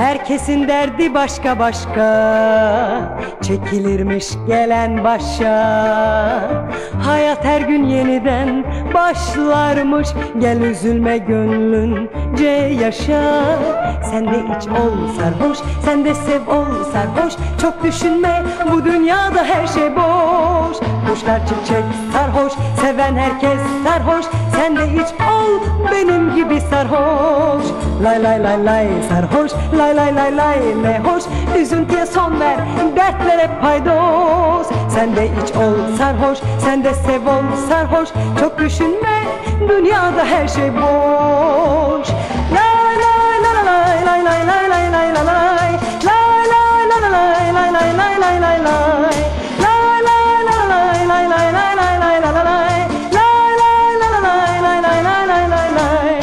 Herkesin derdi başka başka, çekilirmiş gelen başa. Hayat her gün yeniden başlarmış, gel üzülme gönlünce yaşa. Sen de iç ol sarhoş, sen de sev ol sarhoş. Çok düşünme, bu dünyada her şey boş. Kuşlar çiçek sarhoş, seven herkes sarhoş. Sen de iç ol benim gibi sarhoş. Lay lay lay lay sarhoş, lay lay lay lay ne hoş. Üzüntüye son ver, dertlere paydos. Sen de iç ol sarhoş, sen de sev ol sarhoş. Çok düşünme, dünyada her şey boş. Lay lay lay lay lay lay lay lay lay lay lay. Lay lay lay lay lay lay lay lay lay lay. Lay lay lay lay lay lay lay lay lay lay lay. Lay lay lay lay lay lay lay lay lay.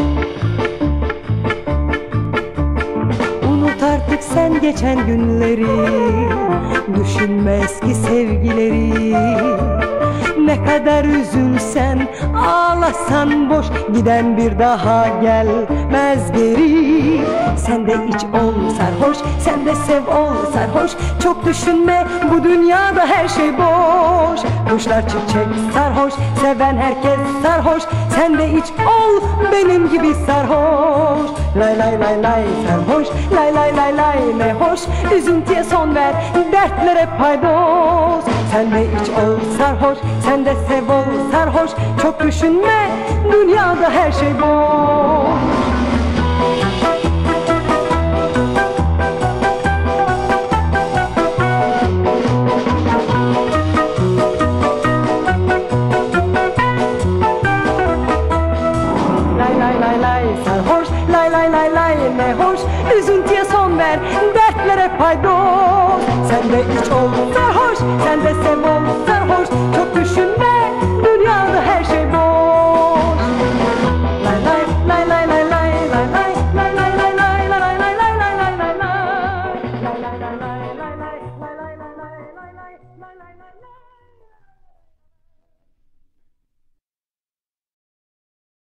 Unut artık sen geçen günleri, düşünme eski sevgileri. Ne kadar üzülsen, ağlasan boş, giden bir daha gelmez geri. Sen de iç ol sarhoş, sen de sev ol sarhoş. Çok düşünme, bu dünyada her şey boş. Kuşlar çiçek sarhoş, seven herkes sarhoş. Sen de iç ol benim gibi sarhoş. Lay lay lay lay sarhoş, lay lay lay lay ne hoş. Üzüntüye son ver, dertlere paydos. Sen de iç ol sarhoş, sen de sev ol sarhoş. Çok düşünme, dünyada her şey boş. Lay lay lay lay sarhoş, lay lay lay lay ne hoş. Üzüntüye son ver, dertlere paydos. Sen de iç ol sarhoş, sen de sev ol